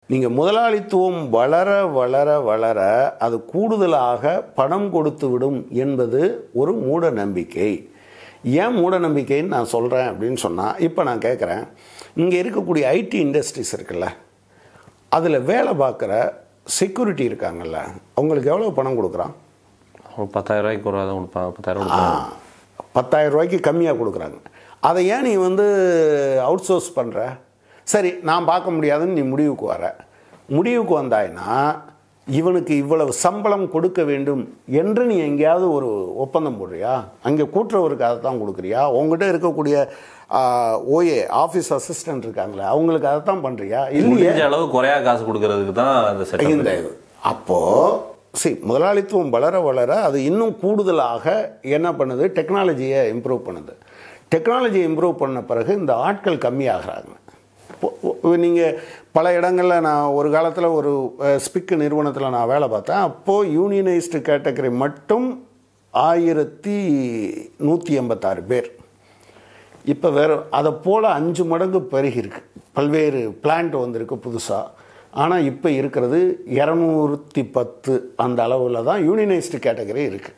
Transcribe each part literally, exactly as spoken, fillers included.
நீங்கள் முதலாளித்துவம் வளர வளர வளர அது கூடுதலாக பணம் கொடுத்து விடும் என்பது ஒரு மூட நம்பிக்கை. ஏன் மூட நம்பிக்கைன்னு நான் சொல்கிறேன் அப்படின்னு சொன்னால், இப்போ நான் கேட்குறேன், இங்கே இருக்கக்கூடிய ஐடி இண்டஸ்ட்ரீஸ் இருக்குல்ல, அதில் வேலை பார்க்குற செக்யூரிட்டி இருக்காங்கல்ல, அவங்களுக்கு எவ்வளோ பணம் கொடுக்குறான்? ஒரு பத்தாயிரம் ரூபாய்க்கு ஒரு பத்தாயிரம் பத்தாயிரம் ரூபாய்க்கு கம்மியாக கொடுக்குறாங்க. அதை ஏன் நீ வந்து அவுட் சோர்ஸ் பண்ணுற? சரி, நான் பார்க்க முடியாதுன்னு நீ முடிவுக்கு வர. முடிவுக்கு வந்தாய்னா இவனுக்கு இவ்வளவு சம்பளம் கொடுக்க வேண்டும் என்று நீ எங்கேயாவது ஒரு ஒப்பந்தம் போடுறியா? அங்கே கூட்டுறவருக்கு அதை தான் கொடுக்குறியா? உங்ககிட்ட இருக்கக்கூடிய ஓஏ ஆஃபீஸ் அசிஸ்டன்ட் இருக்காங்களே, அவங்களுக்கு அதை தான் பண்ணுறியா? இல்லையே, அளவு குறையா காசு கொடுக்கறதுக்கு தான் அந்த இந்த இது. அப்போது சரி, முதலாளித்துவம் வளர வளர அது இன்னும் கூடுதலாக என்ன பண்ணுது? டெக்னாலஜியை இம்ப்ரூவ் பண்ணுது. டெக்னாலஜியை இம்ப்ரூவ் பண்ண பிறகு இந்த ஆட்கள் கம்மியாகிறாங்க. நீங்கள் பல இடங்களில், நான் ஒரு காலத்தில் ஒரு ஸ்பிக் நிறுவனத்தில் நான் வேலை பார்த்தேன். அப்போது யூனியனைஸ்டு கேட்டகரி மட்டும் ஆயிரத்தி நூற்றி எண்பத்தாறு பேர். இப்போ வேறு அதை போல் அஞ்சு மடங்கு பெருகி இருக்கு. பல்வேறு பிளான்ட் வந்திருக்கு புதுசாக. ஆனால் இப்போ இருக்கிறது இரநூத்தி பத்து அந்த அளவில் தான் யூனியனைஸ்டு கேட்டகரி இருக்குது.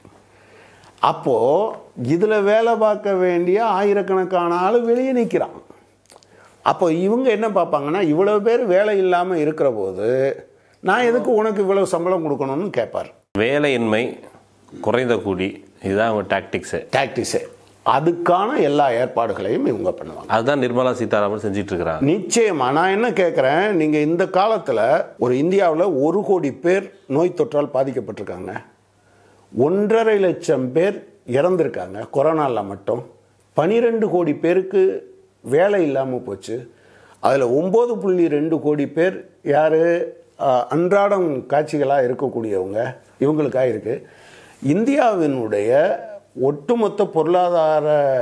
அப்போது இதில் வேலை பார்க்க வேண்டிய ஆயிரக்கணக்கான ஆள் வெளியே நிற்கிறான். அப்போ இவங்க என்ன பார்ப்பாங்கன்னா, இவ்வளோ பேர் வேலை இல்லாமல் இருக்கிற போது நான் எதுக்கு உனக்கு இவ்வளோ சம்பளம் கொடுக்கணும்னு கேட்பார். வேலையின்மை, குறைந்த கூலி, இதுதான் அவங்க டாக்டிக்ஸு டாக்டிக்ஸு அதுக்கான எல்லா ஏற்பாடுகளையும் இவங்க பண்ணுவாங்க. அதுதான் நிர்மலா சீதாராமன் செஞ்சிட்டு இருக்கிறாங்க. நிச்சயமாக. நான் என்ன கேட்குறேன், நீங்கள் இந்த காலத்தில் ஒரு இந்தியாவில் ஒரு கோடி பேர் நோய் தொற்றால் பாதிக்கப்பட்டிருக்காங்க. ஒன்றரை லட்சம் பேர் இறந்துருக்காங்க கொரோனாவில் மட்டும். பனிரெண்டு கோடி பேருக்கு வேலை இல்லாமல் போச்சு. அதில் ஒம்பது புள்ளி ரெண்டு கோடி பேர் யார்? அன்றாடம் காட்சிகளாக இருக்கக்கூடியவங்க, இவங்களுக்காக இருக்குது. இந்தியாவினுடைய ஒட்டுமொத்த பொருளாதார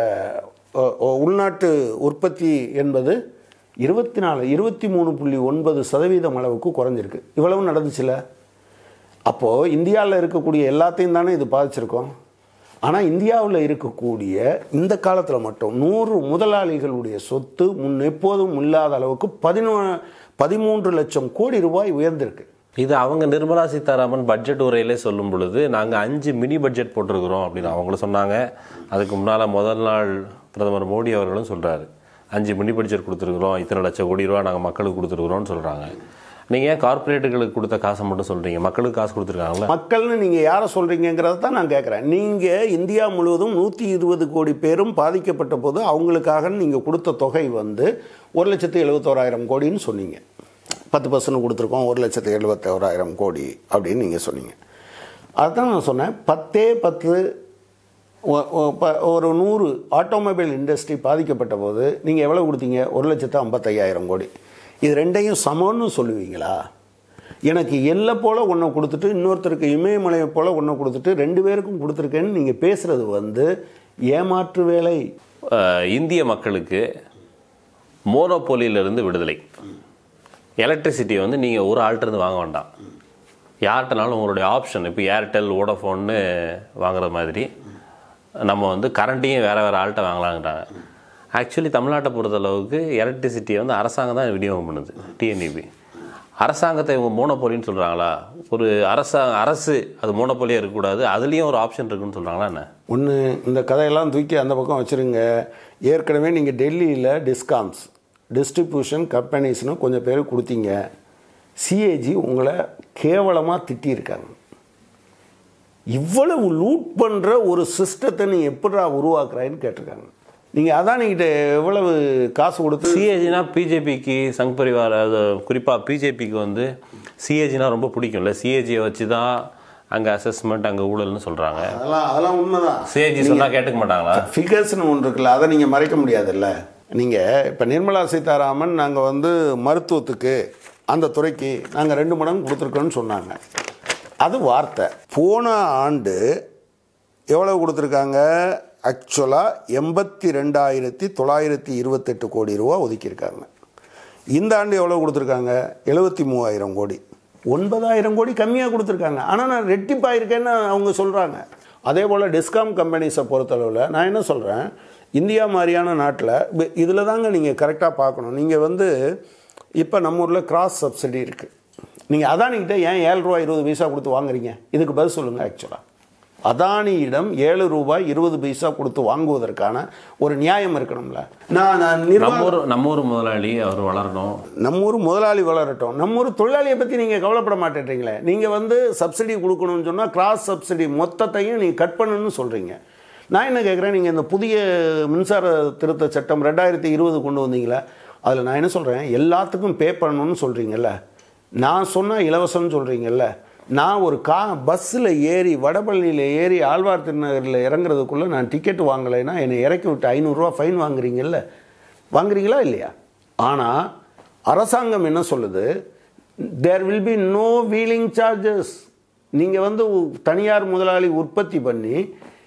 உள்நாட்டு உற்பத்தி என்பது இருபத்தி நாலு இருபத்தி மூணு புள்ளி ஒன்பது சதவீதம் அளவுக்கு குறைஞ்சிருக்கு. இவ்வளவு நடந்துச்சுல. அப்போது இந்தியாவில் இருக்கக்கூடிய எல்லாத்தையும் தானே இது பாதிச்சிருக்கோம். ஆனால் இந்தியாவில் இருக்கக்கூடிய இந்த காலத்தில் மட்டும் நூறு முதலாளிகளுடைய சொத்து முன் எப்போதும் இல்லாத அளவுக்கு பதினொ பதிமூன்று லட்சம் கோடி ரூபாய் உயர்ந்திருக்கு. இது அவங்க நிர்மலா சீதாராமன் பட்ஜெட் உரையிலே சொல்லும் பொழுது, நாங்கள் அஞ்சு மினி பட்ஜெட் போட்டிருக்கிறோம் அப்படின்னு அவங்களும் சொன்னாங்க. அதுக்கு முன்னால் முதல் நாள் பிரதமர் மோடி அவர்களும் சொல்கிறாரு, அஞ்சு மினி பட்ஜெட் கொடுத்துருக்குறோம், இத்தனை லட்சம் கோடி ரூபா நாங்கள் மக்களுக்கு கொடுத்துருக்குறோன்னு சொல்கிறாங்க. நீங்கள் ஏன் கார்பரேட்டுகளுக்கு கொடுத்த காசை மட்டும் சொல்கிறீங்க? மக்களுக்கு காசு கொடுத்துருக்காங்களா? மக்கள்னு நீங்கள் யாரை சொல்கிறீங்கிறத தான் நான் கேட்குறேன். நீங்கள் இந்தியா முழுவதும் நூற்றி இருபது கோடி பேரும் பாதிக்கப்பட்ட போது அவங்களுக்காக நீங்கள் கொடுத்த தொகை வந்து ஒரு லட்சத்து எழுபத்தோராயிரம் கோடின்னு சொன்னீங்க. பத்து பர்சன்ட் கொடுத்துருக்கோம், ஒரு லட்சத்து எழுபத்தோராயிரம் கோடி அப்படின்னு நீங்கள் சொன்னீங்க. அதுதான் நான் சொன்னேன். பத்தே பத்து ஒரு நூறு ஆட்டோமொபைல் இண்டஸ்ட்ரி பாதிக்கப்பட்ட போது நீங்கள் எவ்வளோ கொடுத்தீங்க? ஒரு லட்சத்து ஐம்பத்தையாயிரம் கோடி. இது ரெண்டையும் சமம்னு சொல்லுவீங்களா? எனக்கு எல்லை போல் ஒன்றை கொடுத்துட்டு இன்னொருத்தருக்கு இமயமலையை போல் ஒன்றை கொடுத்துட்டு ரெண்டு பேருக்கும் கொடுத்துருக்கேன்னு நீங்கள் பேசுகிறது வந்து ஏமாற்று வேலை. இந்திய மக்களுக்கு மோனோபோலியிலிருந்து விடுதலை. எலக்ட்ரிசிட்டி வந்து நீங்கள் ஒரு ஆள்கிட்டருந்து வாங்க வேண்டாம், யார்கிட்டனாலும் உங்களுடைய ஆப்ஷன். இப்போ ஏர்டெல், வோடஃபோன்னு வாங்குற மாதிரி நம்ம வந்து கரண்ட்டையும் வேறு வேறு ஆள்கிட்ட வாங்கலாங்கிறாங்க. ஆக்சுவலி தமிழ்நாட்டை பொறுத்தளவுக்கு எலக்ட்ரிசிட்டியை வந்து அரசாங்கம் தான் விநியோகம் பண்ணுது, டிஎன்இபி. அரசாங்கத்தை இவங்க மோனோபோலின்னு சொல்கிறாங்களா? ஒரு அரசாங்க அரசு அது மோனோபோலியாக இருக்கக்கூடாது, அதுலேயும் ஒரு ஆப்ஷன் இருக்குன்னு சொல்கிறாங்களா என்ன? ஒன்று, இந்த கதையெல்லாம் தூக்கி அந்த பக்கம் வச்சுருங்க. ஏற்கனவே நீங்கள் டெல்லியில் டிஸ்காம்ஸ் டிஸ்ட்ரிபியூஷன் கம்பெனிஸ்னு கொஞ்சம் பேர் கொடுத்தீங்க. சிஏஜி உங்களை கேவலமாக திட்டியிருக்காங்க. இவ்வளவு லூட் பண்ணுற ஒரு சிஸ்டத்தை நீ எப்படா உருவாக்குறாயின்னு கேட்டிருக்காங்க. நீங்கள் அதான் நீங்கிட்ட எவ்வளவு காசு கொடுத்து சிஏஜினா பிஜேபிக்கு சங் பரிவார், அது குறிப்பாக பிஜேபிக்கு வந்து சிஏஜினா ரொம்ப பிடிக்கும்ல. சிஏஜியை வச்சு தான் அங்கே அசஸ்மெண்ட், அங்கே ஊழல்னு சொல்கிறாங்க. அதெல்லாம் அதெல்லாம் உண்மைதான். சிஏஜி சொன்னால் கேட்டுக்க மாட்டாங்களா? ஃபிகர்ஸ்னு ஒன்று இருக்குல்ல, அதை நீங்கள் மறைக்க முடியாதுல்ல. நீங்கள் இப்போ நிர்மலா சீதாராமன் நாங்கள் வந்து மருத்துவத்துக்கு அந்த துறைக்கு நாங்கள் ரெண்டு மடங்கு கொடுத்துருக்கோன்னு சொன்னாங்க. அது வார்த்தை. போன ஆண்டு எவ்வளோ கொடுத்துருக்காங்க? ஆக்சுவலாக எண்பத்தி ரெண்டாயிரத்தி தொள்ளாயிரத்தி இருபத்தெட்டு கோடி ரூபா ஒதுக்கியிருக்காங்க. இந்த ஆண்டு எவ்வளோ கொடுத்துருக்காங்க? எழுபத்தி மூவாயிரம் கோடி. ஒன்பதாயிரம் கோடி கம்மியாக கொடுத்துருக்காங்க. ஆனால் நான் ரெட்டிப்பாயிருக்கேன்னு அவங்க சொல்கிறாங்க. அதே போல் டிஸ்காம் கம்பெனிஸை பொறுத்தளவில் நான் என்ன சொல்கிறேன், இந்தியா மாதிரியான நாட்டில் இதில் தாங்க நீங்கள் கரெக்டாக பார்க்கணும். நீங்கள் வந்து இப்போ நம்ம ஊரில் கிராஸ் சப்சிடி இருக்குது. நீங்கள் அதானிக்கிட்ட ஏன் ஏழு ரூபா இருபது பைசா கொடுத்து வாங்குறீங்க? இதுக்கு பதில் சொல்லுங்கள். ஆக்சுவலாக அதானியிடம் ஏழு ரூபாய் இருபது பைசா கொடுத்து வாங்குவதற்கான ஒரு நியாயம் இருக்கணும்ல. நான் நம்ம ஊர் நம்ம ஊர் முதலாளி அவர் வளரணும், நம்ம ஊர் முதலாளி வளரட்டும். நம்ம ஊர் தொழிலாளியை பற்றி நீங்கள் கவலைப்பட மாட்டேன்றீங்களே. நீங்கள் வந்து சப்சிடி கொடுக்கணும்னு சொன்னால் கிராஸ் சப்சிடி மொத்தத்தையும் நீங்கள் கட் பண்ணணும்னு சொல்கிறீங்க. நான் என்ன கேட்குறேன், நீங்கள் இந்த புதிய மின்சார திருத்த சட்டம் ரெண்டாயிரத்தி இருபது கொண்டு வந்தீங்களே, அதில் நான் என்ன சொல்கிறேன், எல்லாத்துக்கும் பே பண்ணணும்னு சொல்கிறீங்கல்ல. நான் சொன்னால் இலவசம்னு சொல்கிறீங்கல்ல. நான் ஒரு கா பஸ்ஸில் ஏறி வடபழனியில் ஏறி ஆழ்வார் திருநகரில் இறங்குறதுக்குள்ளே நான் டிக்கெட் வாங்கலைன்னா என்னை இறக்கி விட்டு ஐநூறுரூவா ஃபைன் வாங்குறீங்கல்ல. வாங்குறீங்களா இல்லையா? ஆனால் அரசாங்கம் என்ன சொல்லுது, there will be no wheeling charges. நீங்கள் வந்து தனியார் முதலாளி உற்பத்தி பண்ணி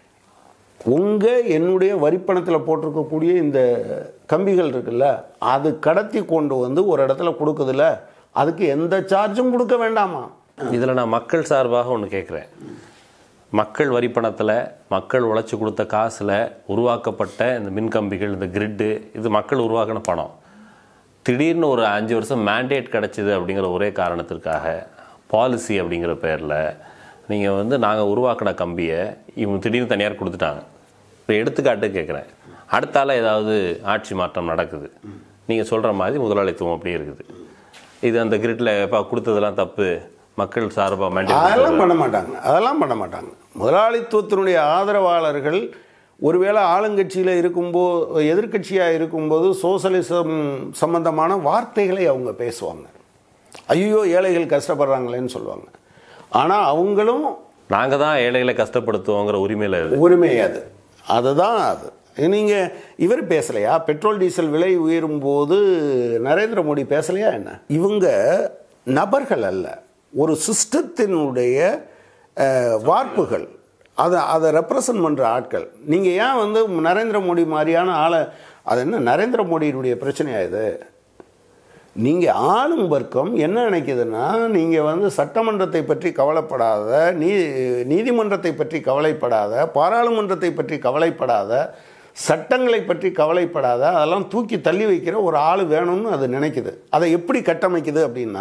உங்கள் என்னுடைய வரிப்பணத்தில் போட்டிருக்கக்கூடிய இந்த கம்பிகள் இருக்குல்ல, அது கடத்தி கொண்டு வந்து ஒரு இடத்துல கொடுக்குதுல்ல, அதுக்கு எந்த சார்ஜும் கொடுக்க வேண்டாமா? இதில் நான் மக்கள் சார்பாக ஒன்று கேட்குறேன். மக்கள் வரிப்பணத்தில் மக்கள் உழைச்சி கொடுத்த காசில் உருவாக்கப்பட்ட இந்த மின்கம்பிகள், இந்த கிரிட்டு, இது மக்கள் உருவாக்கின பணம். திடீர்னு ஒரு அஞ்சு வருஷம் மேண்டேட் கிடச்சிது அப்படிங்கிற ஒரே காரணத்திற்காக பாலிசி அப்படிங்கிற பேரில் நீங்கள் வந்து நாங்கள் உருவாக்கின கம்பியை இவங்க திடீர்னு தனியார் கொடுத்துட்டாங்க. இப்போ எடுத்துக்காட்டு கேட்குறேன், அடுத்தால ஏதாவது ஆட்சி மாற்றம் நடக்குது, நீங்கள் சொல்கிற மாதிரி முதலாளித்துவம் அப்படியே இருக்குது, இது அந்த கிரிட்டில் இப்போ கொடுத்ததெல்லாம் தப்பு, மக்கள் சார்பாக மேண்டேட் அதெல்லாம் பண்ண மாட்டாங்க. அதெல்லாம் பண்ண மாட்டாங்க. முதலாளித்துவத்தினுடைய ஆதரவாளர்கள் ஒருவேளை ஆளுங்கட்சியில் இருக்கும்போது, எதிர்கட்சியாக இருக்கும்போது சோசலிசம் சம்பந்தமான வார்த்தைகளை அவங்க பேசுவாங்க. ஐயோ ஏழைகள் கஷ்டப்படுறாங்களேன்னு சொல்லுவாங்க. ஆனால் அவங்களும் நாங்கள் தான் ஏழைகளை கஷ்டப்படுத்துவோங்கிற உரிமையில் உரிமை அது அதுதான் அது. நீங்கள் இவர் பேசலையா, பெட்ரோல் டீசல் விலை உயரும் போது நரேந்திர மோடி பேசலையா என்ன? இவங்க நபர்கள் அல்ல, ஒரு சிஸ்டத்தினுடைய வார்ப்புகள். அதை அதை ரெப்ரசன்ட் பண்ணுற ஆட்கள். நீங்கள் ஏன் வந்து நரேந்திர மோடி மாதிரியான ஆளை, அது என்ன நரேந்திர மோடியினுடைய பிரச்சனையா இது? நீங்கள் ஆளும் வர்க்கம் என்ன நினைக்குதுன்னா, நீங்கள் வந்து சட்டமன்றத்தை பற்றி கவலைப்படாத, நீ நீதிமன்றத்தை பற்றி கவலைப்படாத, பாராளுமன்றத்தை பற்றி கவலைப்படாத, சட்டங்களை பற்றி கவலைப்படாத, அதெல்லாம் தூக்கி தள்ளி வைக்கிற ஒரு ஆள் வேணும்னு அது நினைக்குது. அதை எப்படி கட்டமைக்குது அப்படின்னா,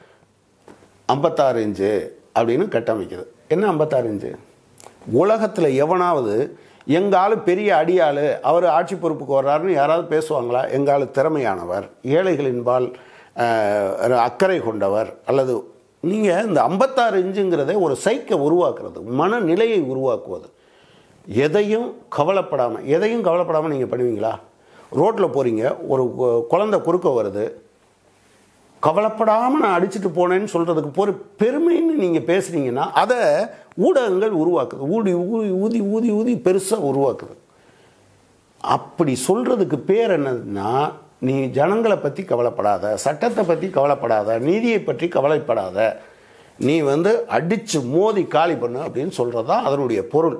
ஐம்பத்தாறு இன்ச்சு அப்படின்னு கட்டமைக்குது. என்ன ஐம்பத்தாறு இன்ச்சு? உலகத்தில் எவனாவது எங்கள் ஆள் பெரிய அடியாள், அவர் ஆட்சி பொறுப்புக்கு வர்றாருன்னு யாராவது பேசுவாங்களா? எங்கள் ஆள் திறமையானவர், ஏழைகளின்பால் அக்கறை கொண்டவர். அல்லது நீங்கள் இந்த ஐம்பத்தாறு இன்ச்சுங்கிறத ஒரு சைக்கை உருவாக்குறது, மனநிலையை உருவாக்குவது. எதையும் கவலைப்படாமல் எதையும் கவலைப்படாமல் நீங்கள் பண்ணுவீங்களா? ரோட்டில் போகிறீங்க, ஒரு குழந்தை குறுக்க வருது, கவலைப்படாமல் நான் அடிச்சுட்டு போனேன்னு சொல்கிறதுக்கு போகிற பெருமைன்னு நீங்கள் பேசுகிறீங்கன்னா அதை ஊடகங்கள் உருவாக்குது. ஊடி ஊதி ஊதி ஊதி ஊதி பெருசாக உருவாக்குது. அப்படி சொல்கிறதுக்கு பேர் என்னதுன்னா, நீ ஜனங்களை பற்றி கவலைப்படாத, சட்டத்தை பற்றி கவலைப்படாத, நீதியை பற்றி கவலைப்படாத, நீ வந்து அடித்து மோதி காலி பண்ணு அப்படின்னு சொல்கிறது தான் அதனுடைய பொருள்.